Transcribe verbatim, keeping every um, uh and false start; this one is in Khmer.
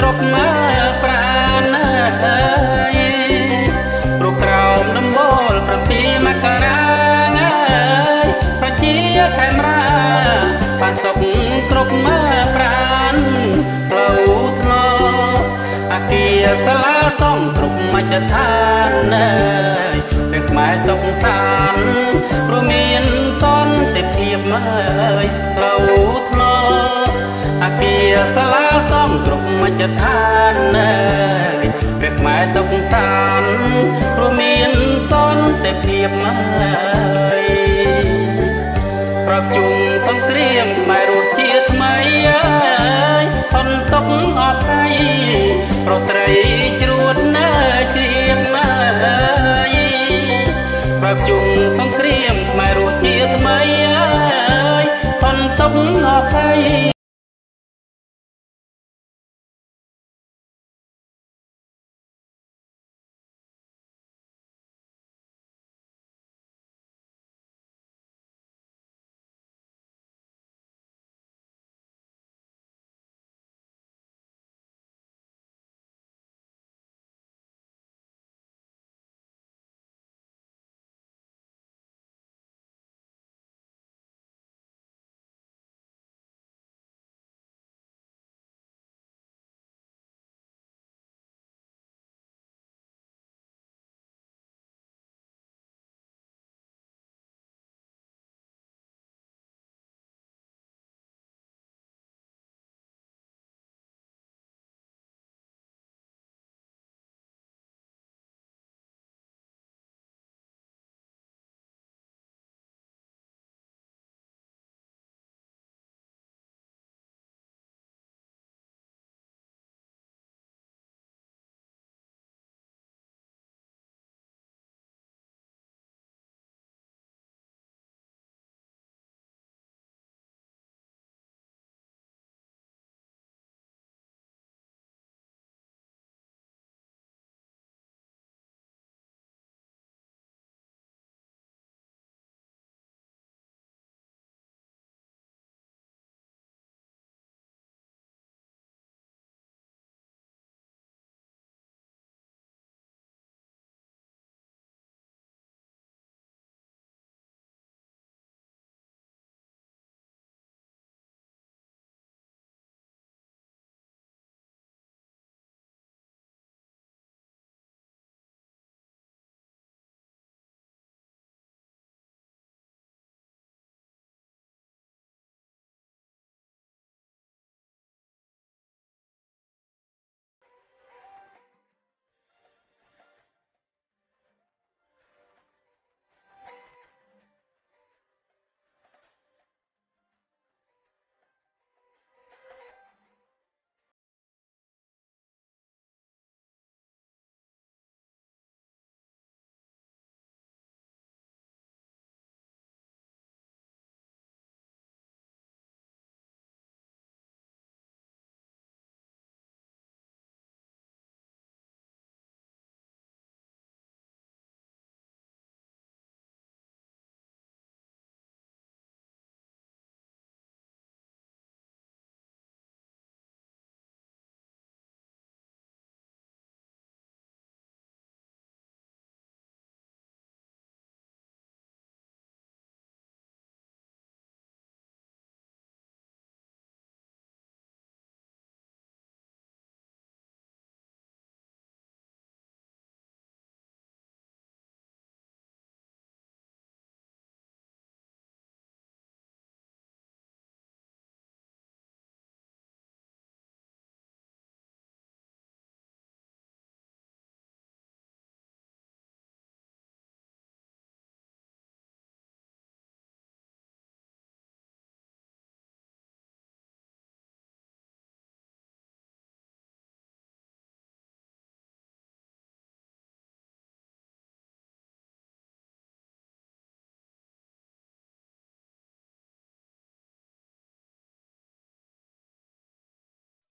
គ្រប់មើប្រាណអើយព្រោះក្រោមដំបូលប្រពីមករាអើយប្រជាខេមរាបានសុខគ្រប់មើប្រាណផ្លូវថ្នល់អាគារសាលាសំគ្រប់មជ្ឈដ្ឋានអើយរឿងខ្មែរសុខសាន្តព្រោះមានសន្តិភាពអើយផ្លូវថ្នល់អាគារសាលាសំគ្រប់មជ្ឈដ្ឋានអើយរឿងខ្មែរសុខសាន្តព្រោះមានសន្តិភាពអើយប្រពជុំសង្គ្រាមខ្មែររស់ជាថ្មីអើយផុនទុកអត់ថៃប្រុសស្រីជ្រួតណាជ្រាបណាអើយប្រពជុំសង្គ្រាមខ្មែររស់ជាថ្មីអើយផុនទុកអត់ថៃ